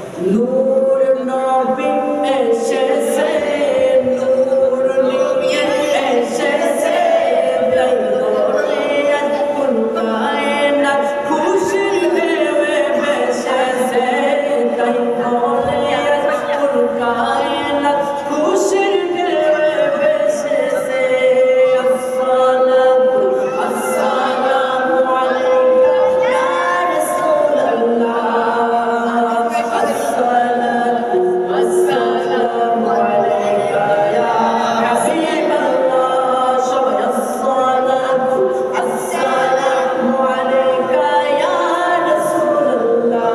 নূর নবী এসেছে, নূর নিয়ে এসেছে, তাই বলে আজ কুল কায়নাত খুশির ঢেউয়ে ভেসেছে, তাই বলে আজ কুল কায়নাত খুশির ঢেউয়ে ভেসেছে। আসসালাতু আসসালামু আলাইকা ইয়া রাসূলুল্লাহ, আসসালাতু আসসালামু আলাইকা ইয়া হাবিবাল্লাহ, সবাই আসসালাতু আসসালামু আলাইকা ইয়া রাসূলুল্লাহ,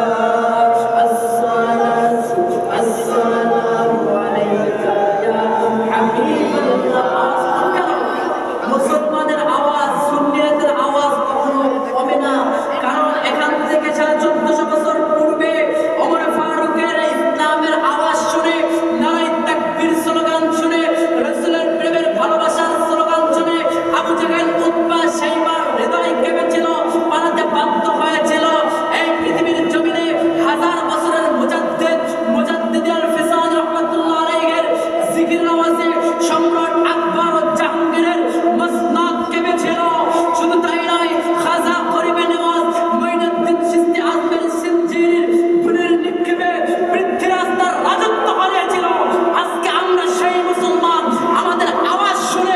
আসসালাতু আসসালামু আলাইকা ইয়া হাবিবাল্লাহ। মুসলমানের আওয়াজ, সুন্নিয়তের আওয়াজ কখনো কমে না, কারণ এখান থেকে 1400 বছর পূর্বে ওমর ফারুকের ইসলামের আওয়াজ শুনে, নারায়ে তাকবীর স্লোগান শুনে, রাসূলের প্রেমের ভালোবাসার স্লোগান শুনে আবু জাহেল, উতবা, শাইবার হৃদয় কেঁপেছিল, পালাতে বাধ্য হয়েছিল। এই পৃথিবীর জমিনে হাজার বছরের মুজাদ্দিদ আল ফিসান রাহমাতুল্লাহ আলাইহির জিকির আওয়াজে সম্রাট আকবর ও জাহাঙ্গীরের মসনদ কেঁপেছিল। শুধু তাই নয়, খাজা গরিবে নওয়াজ, মঈনুদ্দিন চিশতি, আজমের সিলসিলার ফুলের নিক্ষেপে পৃথ্বীরাজ তার রাজত্ব হারিয়েছিল। আজকে আমরা সেই মুসলমান, আমাদের আওয়াজ শুনে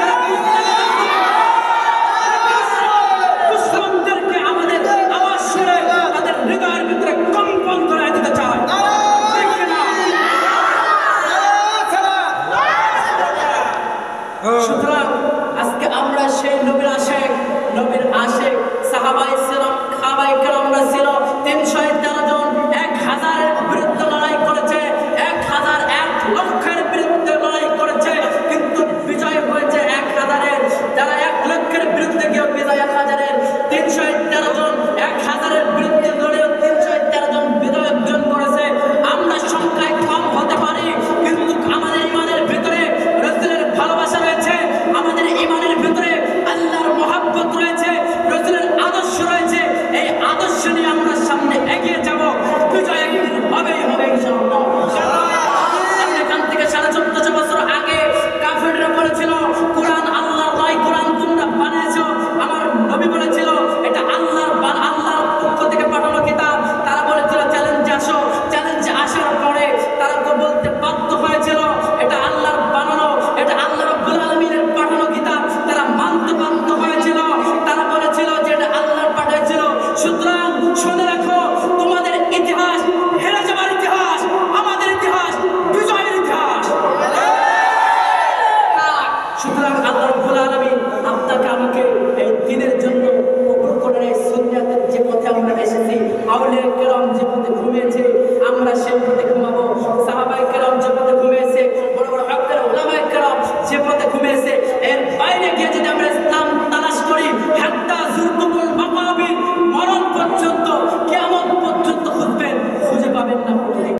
দুশমনদেরকে আমাদের আওয়াজ শুনে তাদের হৃদয়ের ভিতরে কম্পন করে দিতে চায়। সুতরাং আজকে আমরা সেই নবীর আশেক সাহাবায়ে কেরাম, খাবায়ে কেরামরা ছিল 313 জন, 1000-এর বিরুদ্ধে লড়াই করেছে, 1 বিরুদ্ধে লড়াই করেছে, কিন্তু বিজয় হয়েছে 1000-এর। যারা 1 লক্ষের বিরুদ্ধে গিয়ে বিজয় 1000-এর, 313 জন 1000-এর বিরুদ্ধে লড়েও 313 জন বিজয় অর্জন করেছে। আমরা সংখ্যায় কম হতে পারি, কিন্তু আমাদের ইমানের ভিতরে রাসূলের ভালোবাসা রয়েছে, আমাদের ইমানের ভিতরে আল্লাহর মহব্বত রয়েছে, রাসূলের আদর্শ রয়েছে। এই আদর্শ নিয়ে আমরা সামনে এগিয়ে যাব, বিজয় একদিন হবেই হবে ইনশাআল্লাহ। এখান থেকে 1450 বছর আগে কাফেররা বলেছিল কোরআন আল্লাহর নয়, কোরআন তোমরা বানিয়েছো। আমার নবী বলেছিল এটা আল্লাহর পক্ষ থেকে পাঠানো কিতাব। তারা বলেছিল চ্যালেঞ্জে আসো, চ্যালেঞ্জে আসার পরে তারা তো বলতে বাধ্য হয়েছিল এটা আল্লাহর বানানো, এটা আল্লাহ রাব্বুল আলামিনের পাঠানো কিতাব। তারা মানতে বাধ্য হয়েছিল, তারা বলেছিল যে এটা আল্লাহর পাঠিয়েছিল। সুতরাং শুনে রাখো, তোমাদের ইতিহাস হেরে যাওয়ার ইতিহাস, আমাদের ইতিহাস বিজয়ের ইতিহাস। সুতরাং আল্লাহ রাব্বুল আলামিন আপনাকে আমাকে এই দিনের জন্য কবুল করে, সুন্নাতের যে পথে আমরা এসেছি, আউলিয়া কেরাম যে পথে ঘুমিয়েছে,